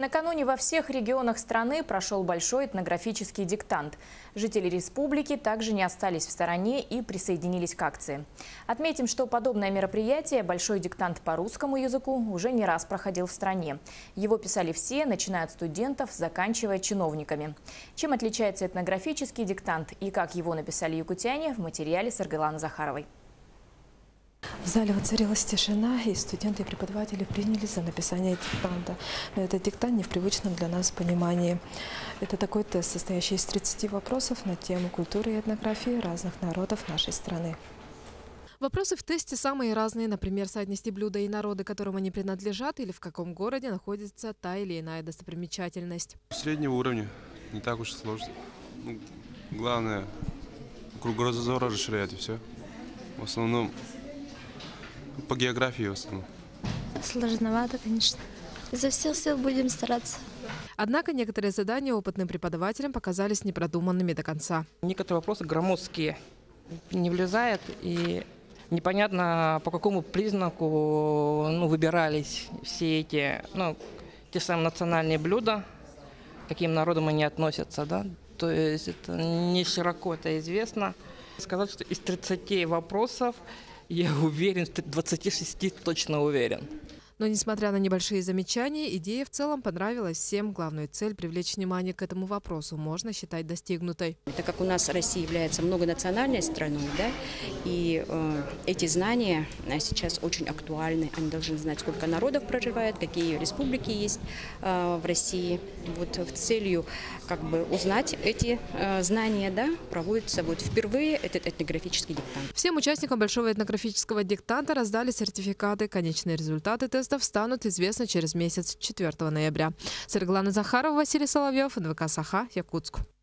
Накануне во всех регионах страны прошел большой этнографический диктант. Жители республики также не остались в стороне и присоединились к акции. Отметим, что подобное мероприятие, большой диктант по русскому языку, уже не раз проходил в стране. Его писали все, начиная от студентов, заканчивая чиновниками. Чем отличается этнографический диктант и как его написали якутяне, в материале Саргыланы Захаровой. В зале воцарилась тишина, и студенты и преподаватели принялись за написание диктанта. Но этот диктант не в привычном для нас понимании. Это такой тест, состоящий из 30 вопросов на тему культуры и этнографии разных народов нашей страны. Вопросы в тесте самые разные. Например, соотнести блюда и народы, которым они принадлежат, или в каком городе находится та или иная достопримечательность. Среднего уровня, не так уж и сложно. Главное, кругозор расширять и все. В основном по географии в основном. Сложновато, конечно. Изо всех сил будем стараться. Однако некоторые задания опытным преподавателям показались непродуманными до конца. Некоторые вопросы громоздкие, не влезают, и непонятно, по какому признаку выбирались все эти, те самые национальные блюда, к каким народам они относятся, да? То есть это не широко это известно. Сказать, что из 30 вопросов, я уверен, 26 точно уверен. Но, несмотря на небольшие замечания, идея в целом понравилась всем. Главную цель – привлечь внимание к этому вопросу можно считать достигнутой. Так как у нас Россия является многонациональной страной, да, и эти знания сейчас очень актуальны. Они должны знать, сколько народов проживает, какие республики есть в России. Вот в целью узнать эти знания, да, проводится впервые этот этнографический диктант. Всем участникам большого этнографического диктанта раздали сертификаты. Конечные результаты тестов станут известны через месяц, 4 ноября. Саргыланы Захарова, Василий Соловьев, НВК Саха, Якутск.